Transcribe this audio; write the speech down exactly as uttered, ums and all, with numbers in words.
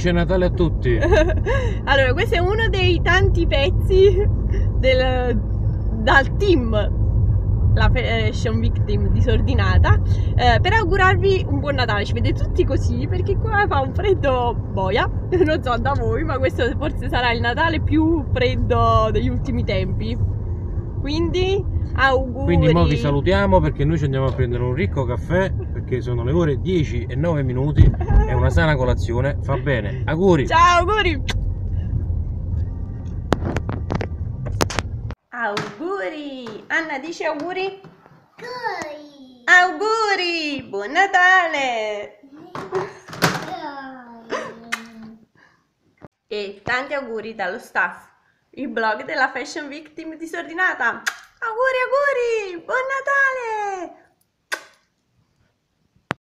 Felice Natale a tutti! Allora, questo è uno dei tanti pezzi del, dal team, la Fashion Week Team disordinata, eh, per augurarvi un buon Natale. Ci vedete tutti così perché qua fa un freddo boia, non so da voi, ma questo forse sarà il Natale più freddo degli ultimi tempi. Quindi auguri. Quindi mo vi salutiamo perché noi ci andiamo a prendere un ricco caffè perché sono le ore dieci e nove minuti e una sana colazione fa bene. Auguri! Ciao, auguri! Auguri! Anna dice auguri? Auguri! Auguri! Buon Natale! E tanti auguri dallo staff, il blog della Fashion Week Team disordinata. Auguri, auguri! Buon Natale!